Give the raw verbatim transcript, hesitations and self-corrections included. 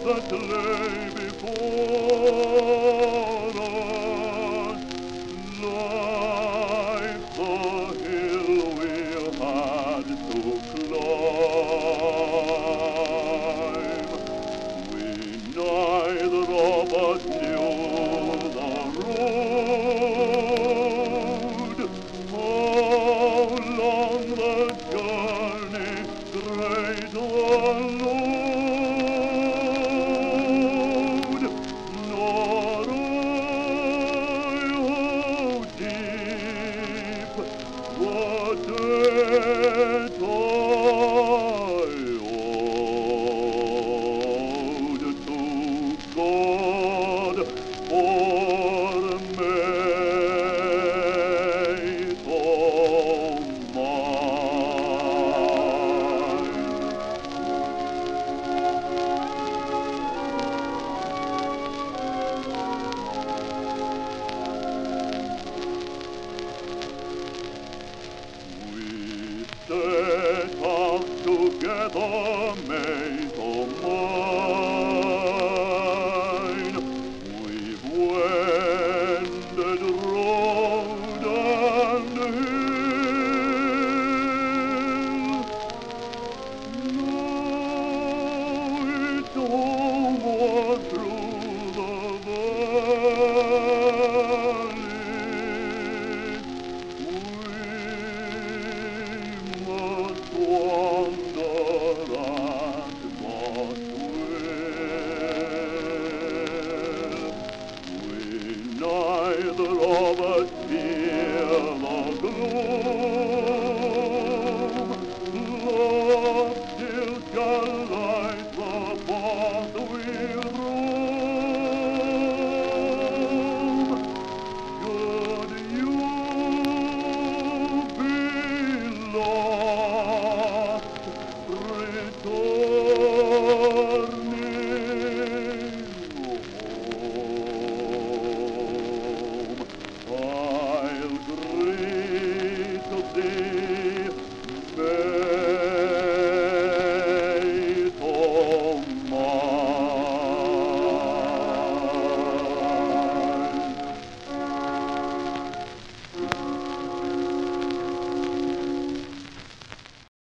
that lay before us, like the hill we had to climb. We neither of us knew the road. How long the journey, great the load, nor I how deep the debt I owed to God for mate of mine. We set out together, mate of mine. We've wended road and hill. Now it's homeward through the valleys. We must wander and must will. We neither of us fear the gloom. Love still shall light the path